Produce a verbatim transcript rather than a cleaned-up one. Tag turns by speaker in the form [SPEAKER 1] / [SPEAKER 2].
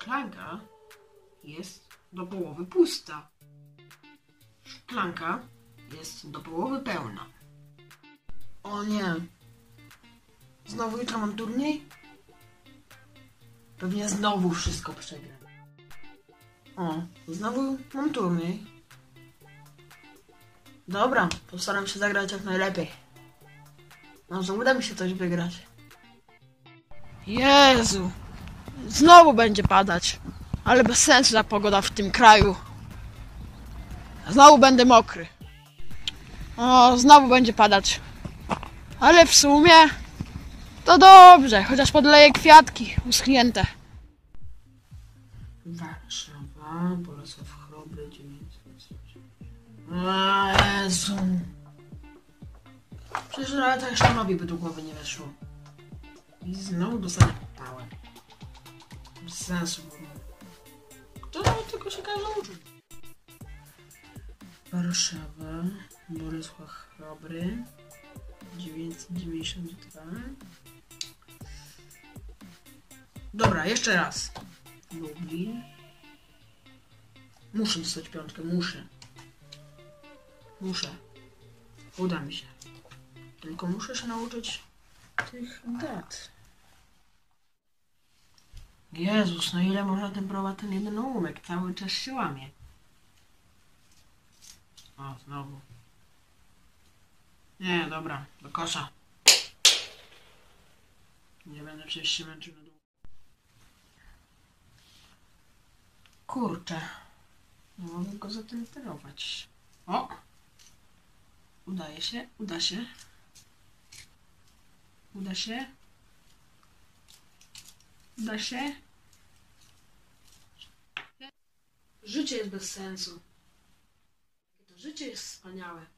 [SPEAKER 1] Szklanka jest do połowy pusta. Szklanka jest do połowy pełna. O nie. Znowu jutro mam turniej? Pewnie znowu wszystko przegram. O, znowu mam turniej. Dobra, postaram się zagrać jak najlepiej. Może uda mi się coś wygrać. Jezu! Znowu będzie padać. Ale bez sensu ta pogoda w tym kraju. Znowu będę mokry. O, znowu będzie padać. Ale w sumie to dobrze, chociaż podleję kwiatki uschnięte. Warszawa, Bolesław Chrobry, dziewięćset. O Jezu. Przecież nawet Einsteinowi by do głowy nie weszło. I znowu dostanę pałę. Bez sensu. Kto tylko się każe uczyć? Warszawa, Bolesław Chrobry, dziewięćset dziewięćdziesiąt dwa. Dobra, jeszcze raz. Lublin. Muszę dostać piątkę, muszę. Muszę. Uda mi się. Tylko muszę się nauczyć tych dat. Jezus, no ile można temperować ten jeden ołówek? Cały czas się łamie. O, znowu. Nie, dobra, do kosza. Nie będę przecież się męczył na dół. Kurczę. Nie mogę go zatemperować. O! Udaje się, uda się. Uda się. Uda się. Życie jest bez sensu. To życie jest wspaniałe.